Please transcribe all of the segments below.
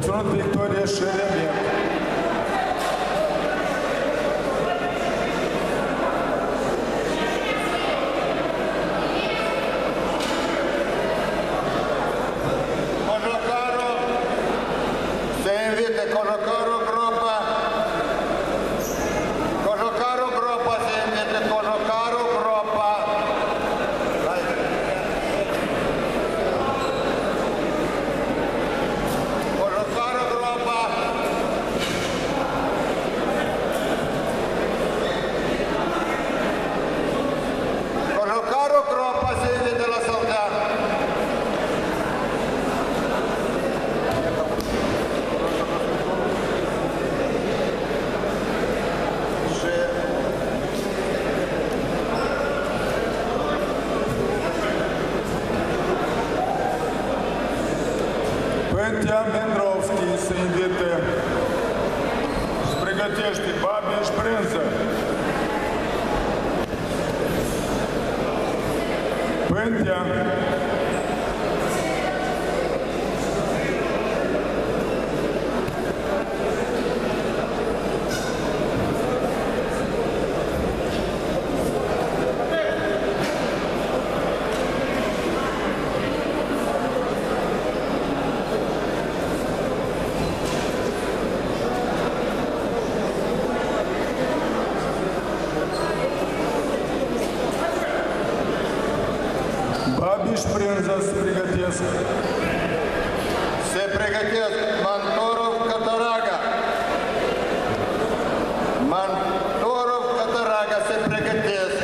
Obținut victorie Șeremet. Pântea Mendrovski se invite, își pregătește Babeș Brânză. Pântea Babeș Brânză se pregătesc. Se pregătesc Mantorov Cataraga. Mantorov Cataraga se pregătesc.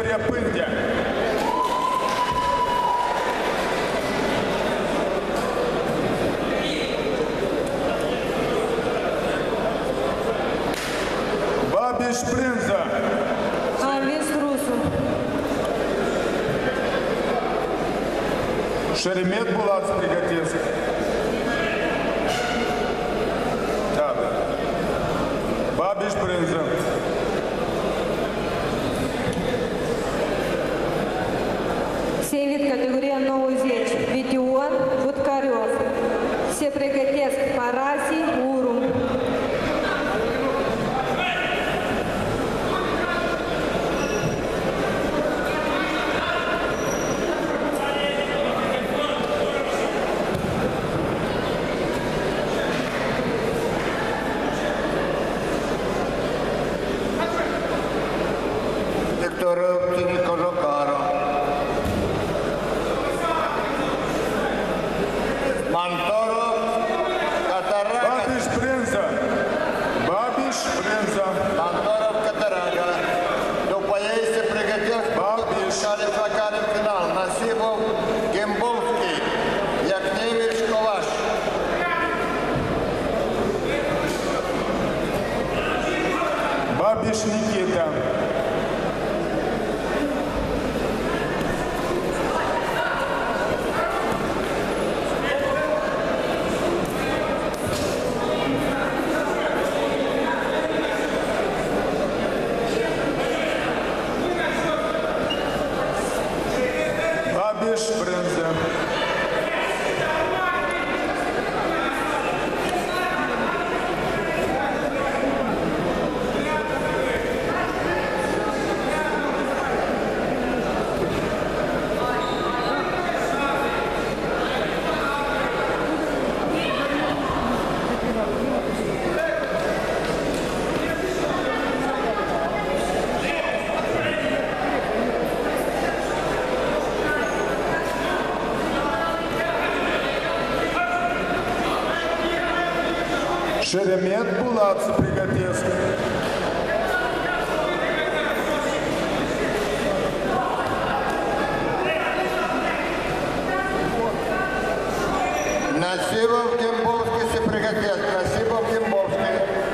categoria Pântea. Babiș Brânza. A învins rusul. Шеремет Булат приготовился. Да. Бабиш Брынза. Севит категория 90. Витион Будкарев. Все приготовятся Параси Урум. Бабиш Никита. Бабиш Брынза. Шеремет Булат приготовился. Насибов Гембовский се приготовился. Насибов Гембовский.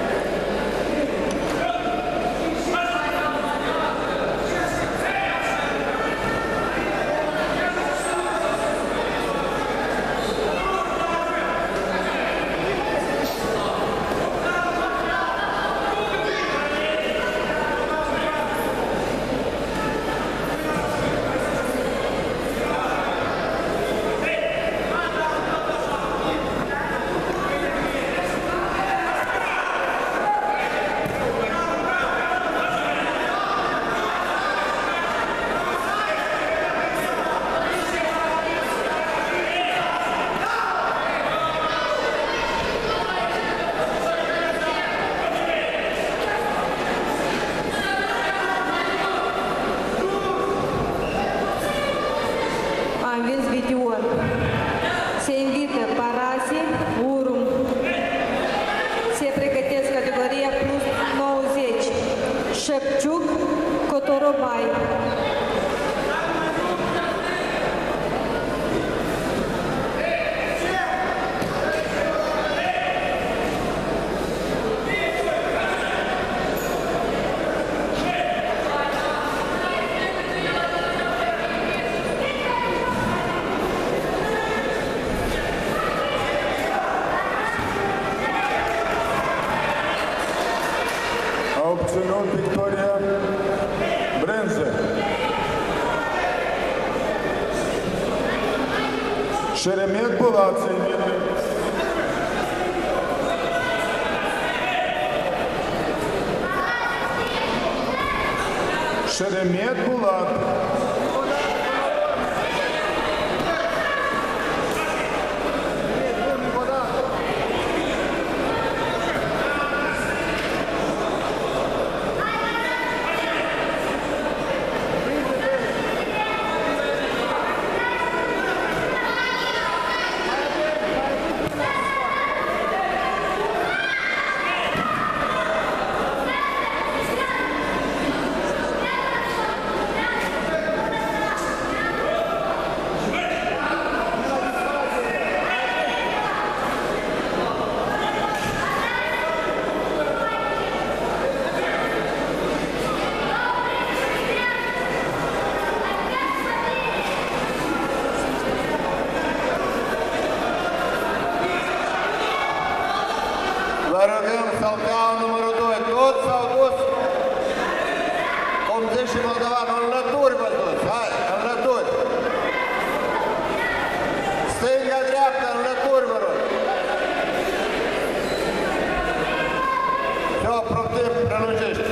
Шепчук, Которобай. Obținut victoria Brânză. Шеремет Булат заявили. Шеремет Булат. și moldovan, în lături vă duci, hai, în lături. Stânga-dreapta, în lături vă rog. Și-o, protiv, prelungește.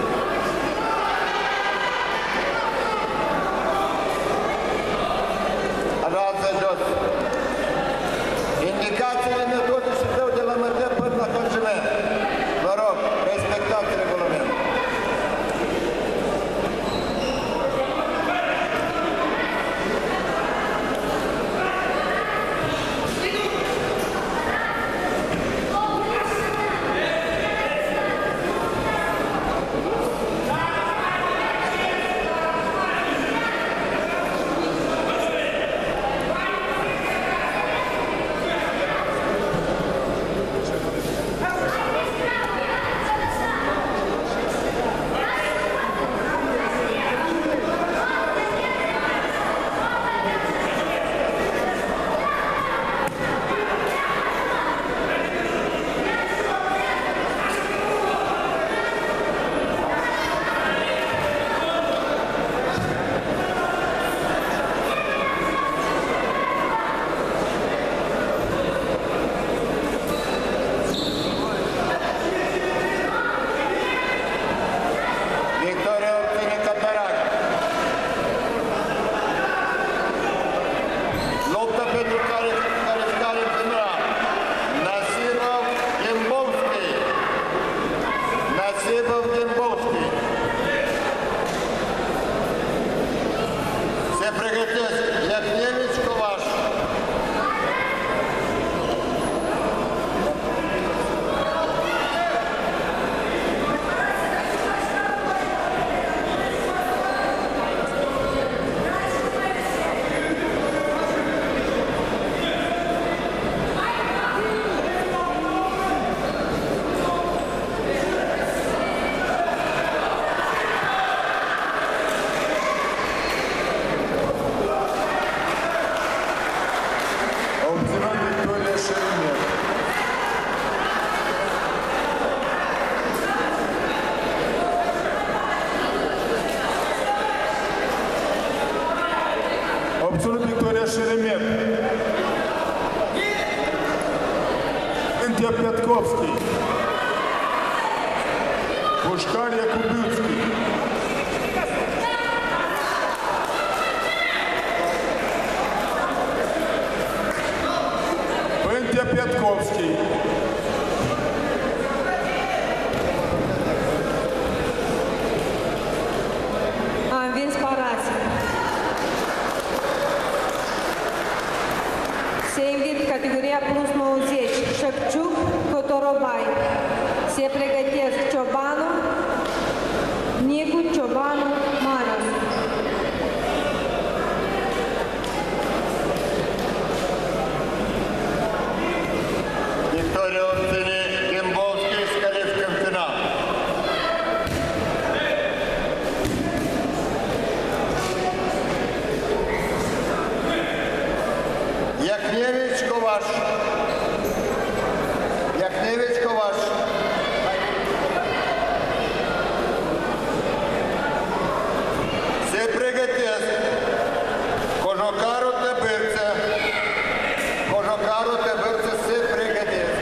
Avanță jos. Indicațiile metodice dau de la mătăr până la conțiment. Vă rog, respectați regulamentul. Se pregătesc Iacnevici, Covaș. Obținut victoria Șeremet. Cântia Piatkovski. Pușcar Iacubuțchi. Cântia Piatkovski. A învins Parazi. Se invit categoria plus 90, Șepciuc, Cotorobai. Se pregătesc Ciobanu, Nicu, Ciobanu, Marius. Victoria obține Gimbovski și califică în final. Iacnevici, Covaș. Iacnevici, Covaș. Se pregătesc Cojocarul Tăbârță. Cojocarul Tăbârță se pregătesc.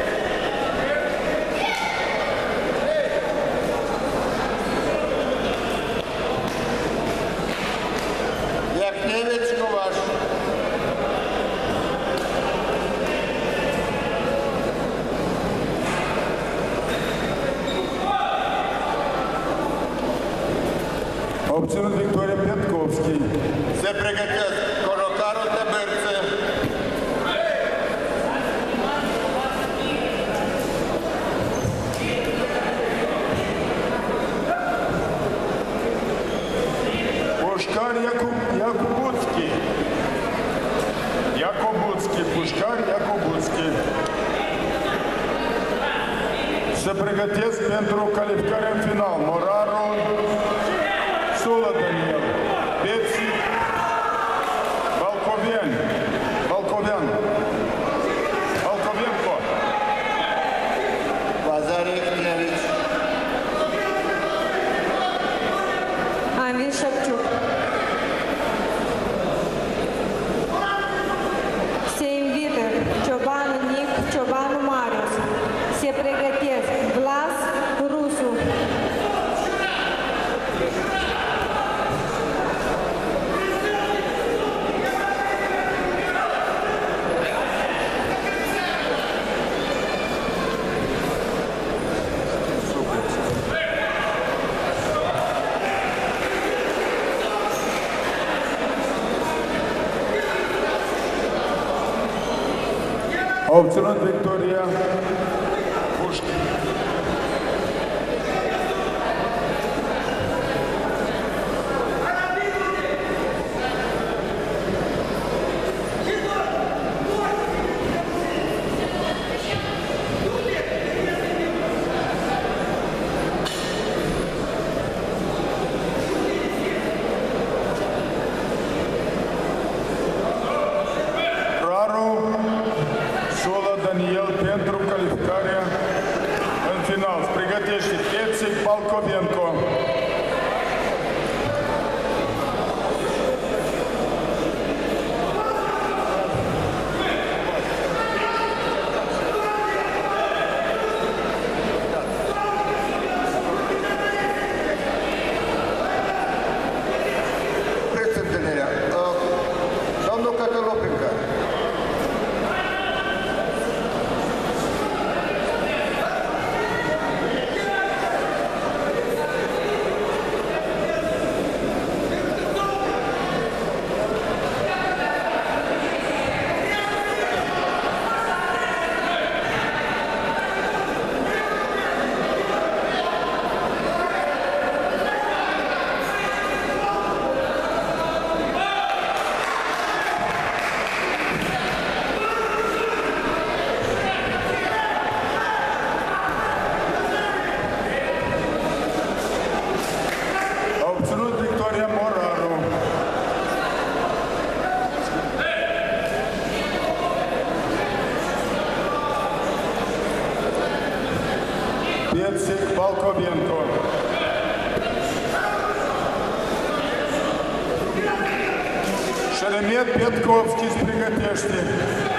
Iacnevici, Covaș. Obținut victoria Piatkovski. Se pregătesc Cojocarul Tăbârță. Pușcar Iacubuțchi. Iacubuțchi. Pușcar Iacubuțchi. Se pregătesc pentru calificarea în final. Moraru, Sula Daniel, Beți, Balcovenco. Bazar Iacnevici. A învins Șepciuc. Se invită Ciobanu Nic, Ciobanu Marius. Se pregătesc Vlas Rusu. A obținut victoria Pușkin. Sula Daniel pentru calificarea în final. Se pregătește Pețic Balcovenco. Preț întâlnirea. Domnul Cătălopincă. Pețic Balcovenco. Șeremet Petkovski se pregătește.